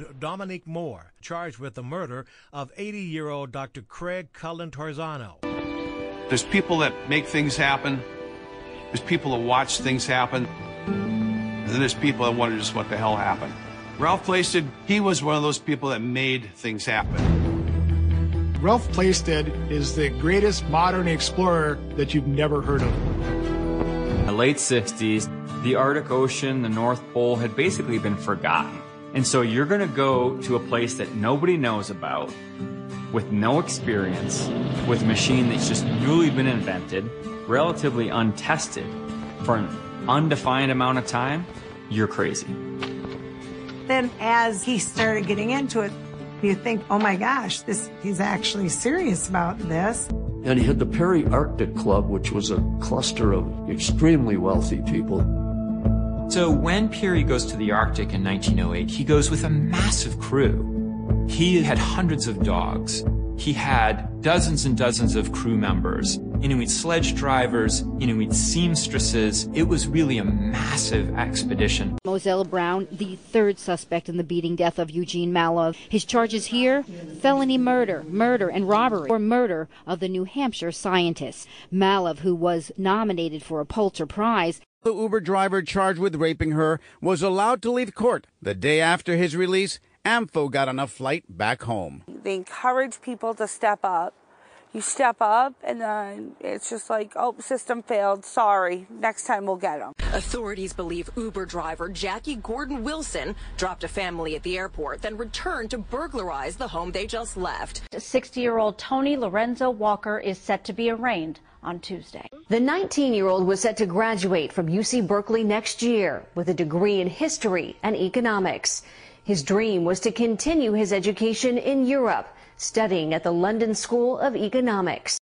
named Dominique Moore, charged with the murder of 80-year-old Dr. Craig Cullen Torzano. There's people that make things happen. There's people that watch things happen. And then there's people that wonder just what the hell happened. Ralph Plaisted, he was one of those people that made things happen. Ralph Plaisted is the greatest modern explorer that you've never heard of. In the late 60s, the Arctic Ocean, the North Pole had basically been forgotten. And so you're going to go to a place that nobody knows about, with no experience, with a machine that's just newly been invented, relatively untested, for an undefined amount of time. You're crazy. Then as he started getting into it, you think, oh my gosh, he's actually serious about this. And he had the Peary Arctic Club, which was a cluster of extremely wealthy people. So when Peary goes to the Arctic in 1908, he goes with a massive crew. He had hundreds of dogs. He had dozens and dozens of crew members, Inuit sledge drivers, Inuit seamstresses. It was really a massive expedition. Moselle Brown, the third suspect in the beating death of Eugene Malov. His charges here, felony murder, murder and robbery, or murder of the New Hampshire scientist. Malov, who was nominated for a Pulitzer Prize. The Uber driver charged with raping her was allowed to leave court. The day after his release, AMFO got on a flight back home. They encourage people to step up. You step up, and then it's just like, oh, system failed, sorry, next time we'll get them. Authorities believe Uber driver Jackie Gordon Wilson dropped a family at the airport, then returned to burglarize the home they just left. 60-year-old Tony Lorenzo Walker is set to be arraigned on Tuesday. The 19-year-old was set to graduate from UC Berkeley next year with a degree in history and economics. His dream was to continue his education in Europe, studying at the London School of Economics.